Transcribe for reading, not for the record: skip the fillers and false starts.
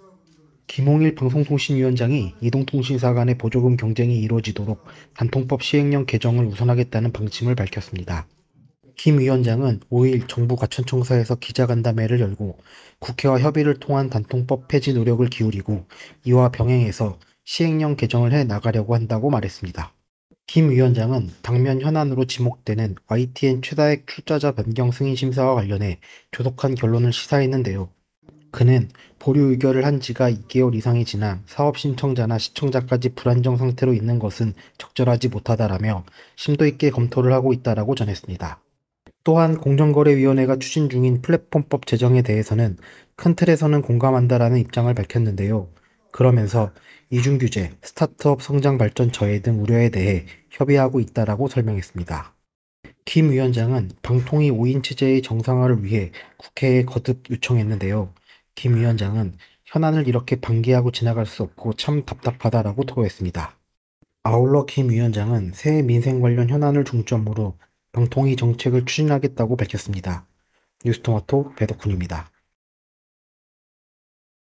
김홍일 방송통신위원장이 이동통신사 간의 보조금 경쟁이 이루어지도록 단통법 시행령 개정을 우선하겠다는 방침을 밝혔습니다. 김 위원장은 5일 정부 과천청사에서 기자간담회를 열고 국회와 협의를 통한 단통법 폐지 노력을 기울이고 이와 병행해서 시행령 개정을 해 나가려고 한다고 말했습니다. 김 위원장은 당면 현안으로 지목되는 YTN 최다액 출자자 변경 승인 심사와 관련해 조속한 결론을 시사했는데요. 그는 보류 의결을 한 지가 2개월 이상이 지나 사업 신청자나 시청자까지 불안정 상태로 있는 것은 적절하지 못하다라며 심도 있게 검토를 하고 있다라고 전했습니다. 또한 공정거래위원회가 추진 중인 플랫폼법 제정에 대해서는 큰 틀에서는 공감한다라는 입장을 밝혔는데요. 그러면서 이중규제, 스타트업 성장 발전 저해 등 우려에 대해 협의하고 있다라고 설명했습니다. 김 위원장은 방통위 5인 체제의 정상화를 위해 국회에 거듭 요청했는데요. 김 위원장은 현안을 이렇게 방기하고 지나갈 수 없고 참 답답하다라고 토로했습니다. 아울러 김 위원장은 새 민생 관련 현안을 중점으로 방통위 정책을 추진하겠다고 밝혔습니다. 뉴스토마토 배덕훈입니다.